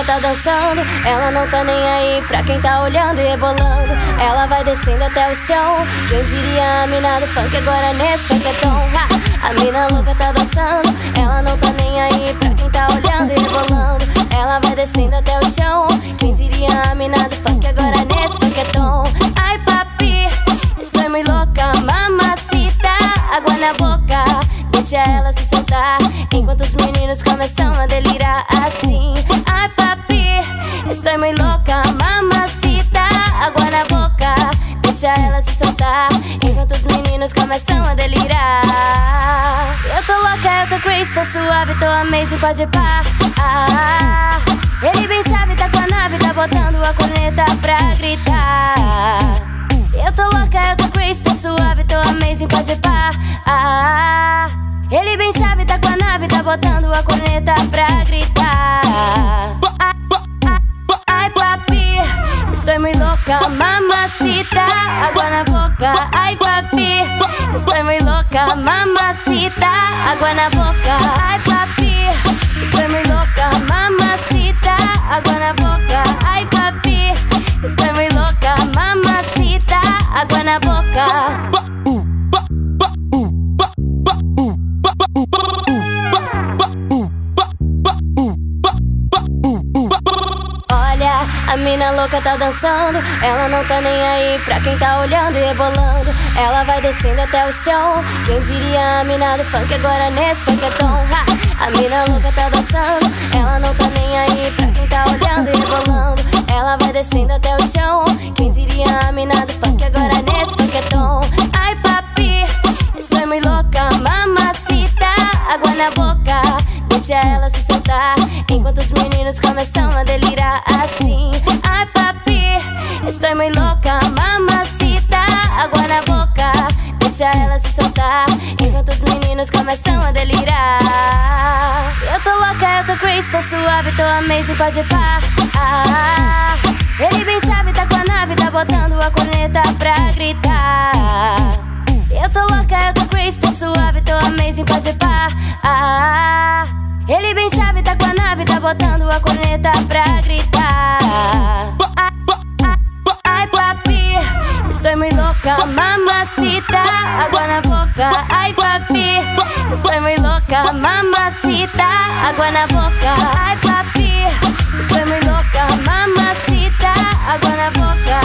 tá dançando, ela não tá nem aí pra quem tá olhando e rebolando. Ela vai descendo até o chão. Quem diria a mina do funk agora nesse funketão. A mina louca tá dançando, ela não tá nem aí pra quem tá olhando e rebolando. Ela vai descendo até o chão. Quem diria a mina do funk agora nesse funketão. Ai papi, estou muito louca, mamacita, água na boca, deixa ela se soltar, enquanto os meninos começam a delirar assim. Ai papi, estou muito louca, mamacita, água na boca, deixa ela se soltar, enquanto os meninos começam a delirar. Eu tô louca, eu tô crazy, tô suave, tô amazing, pode pá. Ele bem sabe, tá com a nave, tá botando a corneta pra gritar. Eu tô louca, eu tô crazy, tô suave, tô amazing, pode pá. Ele bem sabe, tá com a nave, tá botando a corneta pra gritar. Ai papi, estou muito louca, mamacita, água na boca. Ai papi, estou muito louca, mamacita, água na boca. Ai papi, estou muito louca, mamacita, água na boca. Ai papi, estou muito louca, mamacita, água na boca. A mina louca tá dançando, ela não tá nem aí pra quem tá olhando e rebolando. Ela vai descendo até o chão. Quem diria a mina do funk agora nesse funketão. A mina louca tá dançando, ela não tá nem aí pra quem tá olhando e rebolando. Ela vai descendo até o chão. Quem diria a mina do funk agora nesse funketão. Ai papi, estou muito louca, mamacita, água na boca, deixa ela se soltar, enquanto os meninos começam a delirar assim. Ai papi, estou muito louca, mamacita, água na boca, deixa ela se soltar, enquanto os meninos começam a delirar. Eu tô louca, eu tô crazy, tô suave, tô amazing, pode pá. Ele bem sabe, tá com a nave, tá botando a corneta pra gritar. Eu tô louca, eu tô crazy, tô suave, tô amazing, pode pá. Ele bem sabe, tá com a nave, tá botando a corneta pra gritar. Ai papi, estou muito louca, mamacita, água na boca. Ai papi, estou muito louca, mamacita, água na boca. Ai papi, estou muito louca, mamacita, água na boca.